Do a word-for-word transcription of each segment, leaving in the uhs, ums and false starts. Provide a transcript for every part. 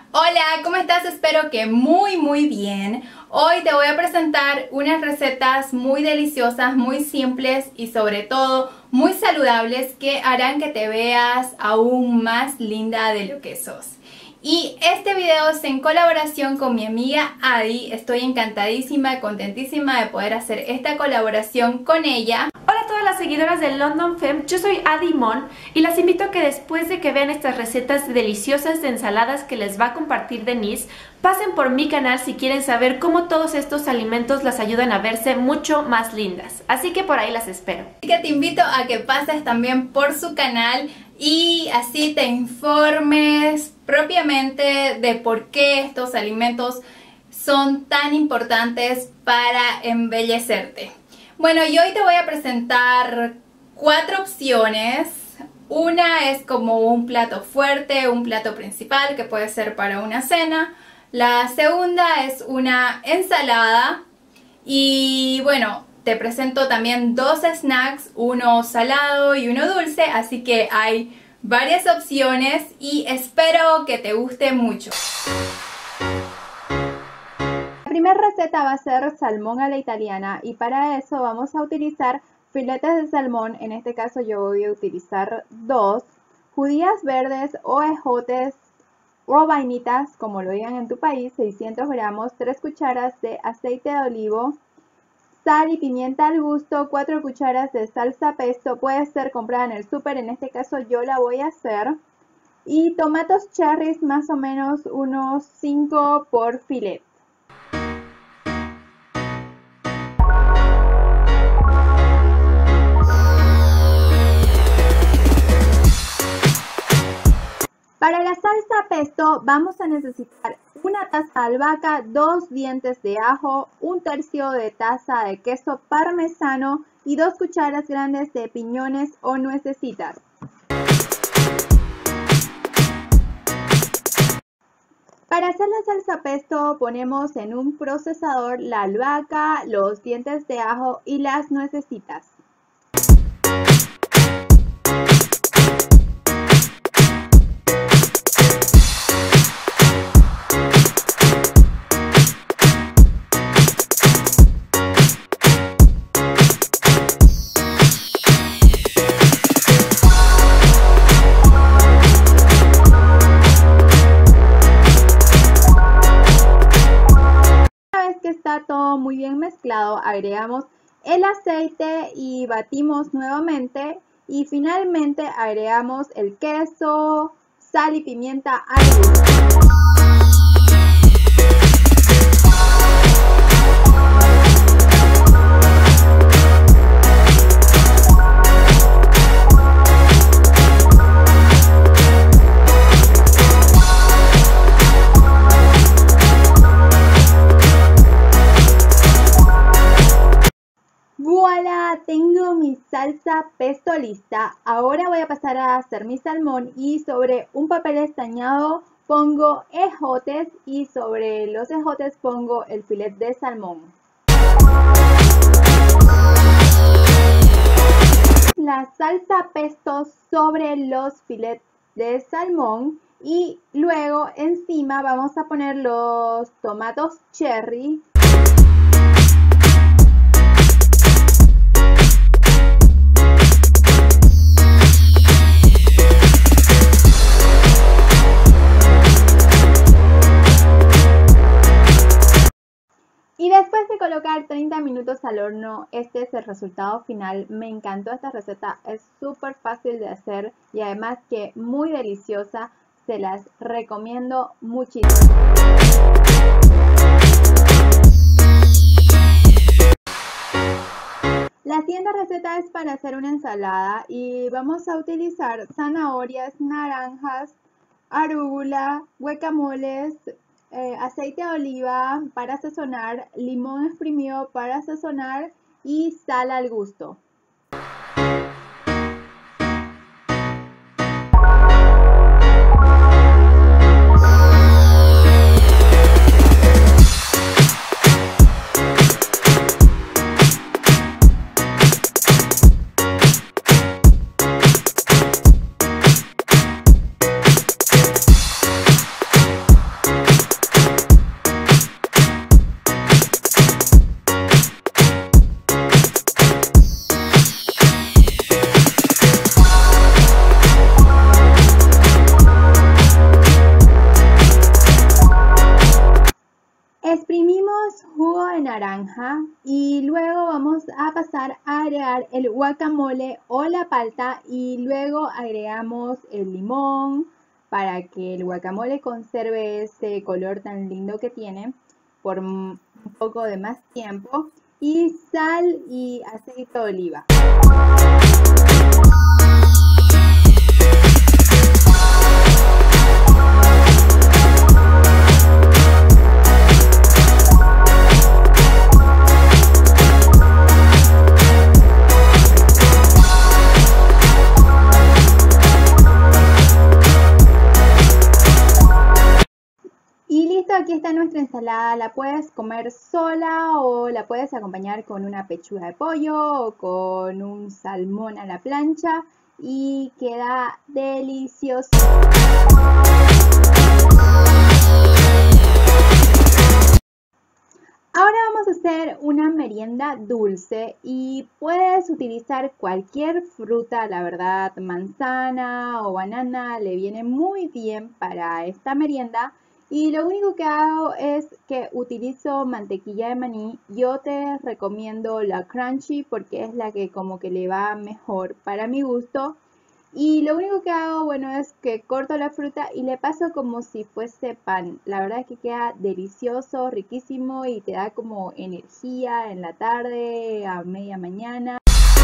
Hola, ¿cómo estás? Espero que muy muy bien. Hoy te voy a presentar unas recetas muy deliciosas, muy simples y sobre todo muy saludables que harán que te veas aún más linda de lo que sos. Y este video es en colaboración con mi amiga Adi. Estoy encantadísima, contentísima de poder hacer esta colaboración con ella. Hola a todas las seguidoras de London Femme, yo soy Adi Mon y las invito a que después de que vean estas recetas deliciosas de ensaladas que les va a compartir Denise, pasen por mi canal si quieren saber cómo todos estos alimentos las ayudan a verse mucho más lindas. Así que por ahí las espero. Así que te invito a que pases también por su canal y así te informes propiamente de por qué estos alimentos son tan importantes para embellecerte. Bueno, y hoy te voy a presentar cuatro opciones. Una es como un plato fuerte, un plato principal que puede ser para una cena. La segunda es una ensalada. Y bueno, te presento también dos snacks, uno salado y uno dulce. Así que hay varias opciones y espero que te guste mucho. La primera receta va a ser salmón a la italiana y para eso vamos a utilizar filetes de salmón. En este caso yo voy a utilizar dos, judías verdes o ejotes o vainitas, como lo digan en tu país, seiscientos gramos, tres cucharas de aceite de olivo, sal y pimienta al gusto, cuatro cucharas de salsa pesto, puede ser comprada en el súper, en este caso yo la voy a hacer, y tomatos cherries más o menos unos cinco por filet. Para la salsa pesto vamos a necesitar una taza de albahaca, dos dientes de ajo, un tercio de taza de queso parmesano y dos cucharas grandes de piñones o nuecesitas. Para hacer la salsa pesto ponemos en un procesador la albahaca, los dientes de ajo y las nuecesitas. Está todo muy bien mezclado, agregamos el aceite y batimos nuevamente y finalmente agregamos el queso, sal y pimienta al gusto. ¡Voilà! Tengo mi salsa pesto lista. Ahora voy a pasar a hacer mi salmón y sobre un papel estañado pongo ejotes y sobre los ejotes pongo el filet de salmón. La salsa pesto sobre los filets de salmón y luego encima vamos a poner los tomatos cherry. Y después de colocar treinta minutos al horno, este es el resultado final. Me encantó esta receta, es súper fácil de hacer y además que muy deliciosa. Se las recomiendo muchísimo. La siguiente receta es para hacer una ensalada y vamos a utilizar zanahorias, naranjas, arúgula, guacamoles, Eh, aceite de oliva para sazonar, limón exprimido para sazonar y sal al gusto. naranja y luego vamos a pasar a agregar el guacamole o la palta y luego agregamos el limón para que el guacamole conserve ese color tan lindo que tiene por un poco de más tiempo, y sal y aceite de oliva. Aquí está nuestra ensalada, la puedes comer sola o la puedes acompañar con una pechuga de pollo o con un salmón a la plancha y queda delicioso. Ahora vamos a hacer una merienda dulce y puedes utilizar cualquier fruta, la verdad, manzana o banana le viene muy bien para esta merienda. Y lo único que hago es que utilizo mantequilla de maní. Yo te recomiendo la crunchy porque es la que como que le va mejor para mi gusto. Y lo único que hago, bueno, es que corto la fruta y le paso como si fuese pan. La verdad es que queda delicioso, riquísimo y te da como energía en la tarde, a media mañana.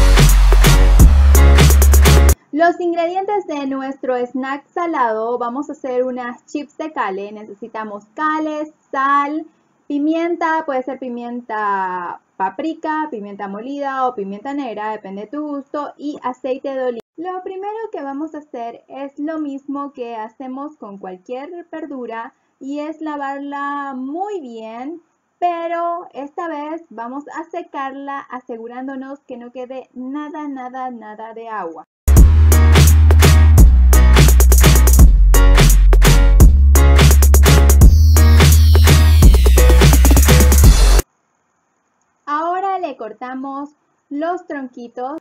Los ingredientes de nuestro snack salado: vamos a hacer unas chips de cale. Necesitamos cale, sal, pimienta, puede ser pimienta paprika, pimienta molida o pimienta negra, depende de tu gusto, y aceite de oliva. Lo primero que vamos a hacer es lo mismo que hacemos con cualquier verdura y es lavarla muy bien, pero esta vez vamos a secarla asegurándonos que no quede nada, nada, nada de agua. Ahora le cortamos los tronquitos.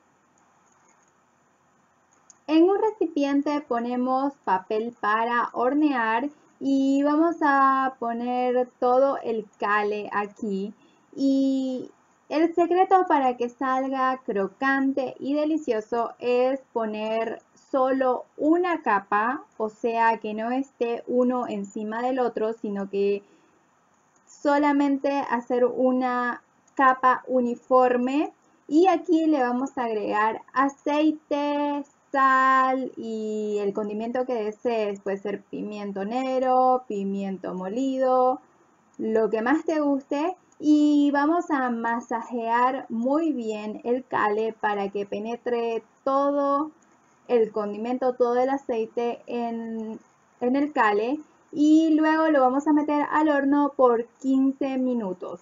En un recipiente ponemos papel para hornear y vamos a poner todo el cale aquí. Y el secreto para que salga crocante y delicioso es poner solo una capa, o sea que no esté uno encima del otro, sino que solamente hacer una capa uniforme. Y aquí le vamos a agregar aceite, sal y el condimento que desees. Puede ser pimiento negro, pimiento molido, lo que más te guste. Y vamos a masajear muy bien el cale para que penetre todo el condimento, todo el aceite en, en el cale. Y luego lo vamos a meter al horno por quince minutos.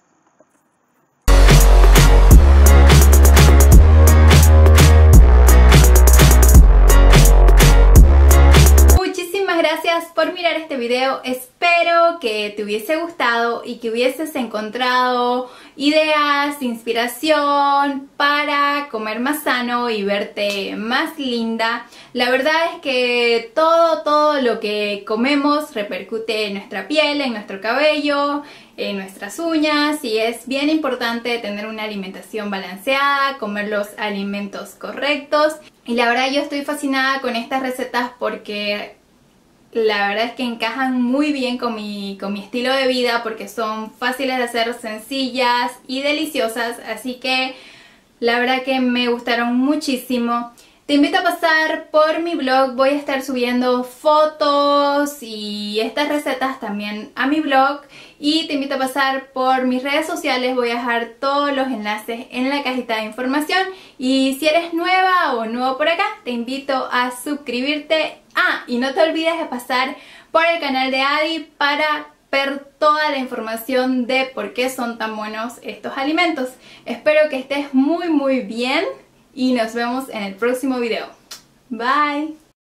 Gracias por mirar este video, espero que te hubiese gustado y que hubieses encontrado ideas, inspiración para comer más sano y verte más linda. La verdad es que todo, todo lo que comemos repercute en nuestra piel, en nuestro cabello, en nuestras uñas, y es bien importante tener una alimentación balanceada, comer los alimentos correctos. Y la verdad yo estoy fascinada con estas recetas porque la verdad es que encajan muy bien con mi, con mi estilo de vida, porque son fáciles de hacer, sencillas y deliciosas, así que la verdad que me gustaron muchísimo. Te invito a pasar por mi blog, voy a estar subiendo fotos y estas recetas también a mi blog, y te invito a pasar por mis redes sociales, voy a dejar todos los enlaces en la cajita de información. Y si eres nueva o nuevo por acá, te invito a suscribirte. Ah, y no te olvides de pasar por el canal de Adi para ver toda la información de por qué son tan buenos estos alimentos. Espero que estés muy muy bien y nos vemos en el próximo video. Bye.